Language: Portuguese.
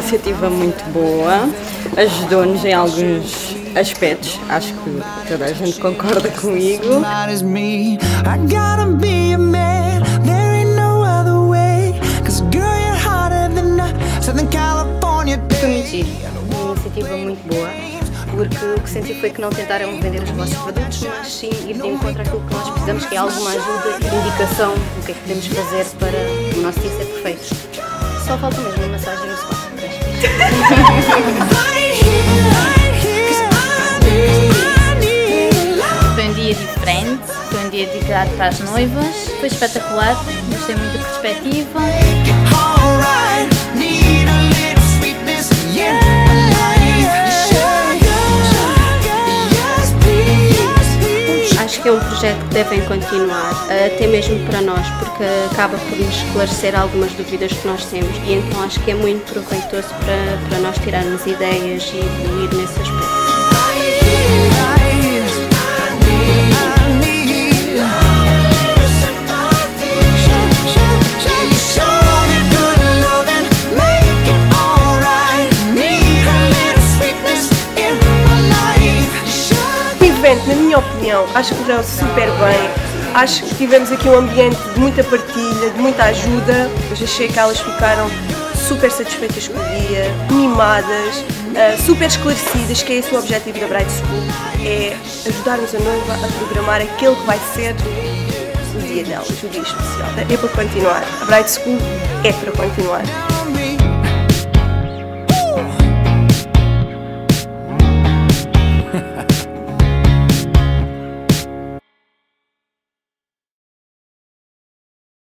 iniciativa muito boa, ajudou-nos em alguns aspectos, acho que toda a gente concorda comigo. Foi muito giro, uma iniciativa muito boa, porque o que senti foi que não tentaram vender os vossos produtos, mas sim ir de encontro àquilo que nós precisamos, que é alguma ajuda, indicação do que é que podemos fazer para o nosso dia ser perfeito. Só falta mesmo uma massagem no spa. Foi um dia diferente, foi um dia dedicado para as noivas, foi espetacular, gostei muito da perspectiva. Acho que é um projeto que devem continuar, até mesmo para nós, porque acaba por nos esclarecer algumas dúvidas que nós temos e então acho que é muito proveitoso para nós tirarmos ideias e evoluir nesse aspecto. Na minha opinião, acho que correu super bem, acho que tivemos aqui um ambiente de muita partilha, de muita ajuda. Eu achei que elas ficaram super satisfeitas com o dia, mimadas, super esclarecidas, que é esse o objetivo da Bride School, é ajudarmos a noiva a programar aquele que vai ser o dia delas, o dia especial. É para continuar, a Bride School é para continuar.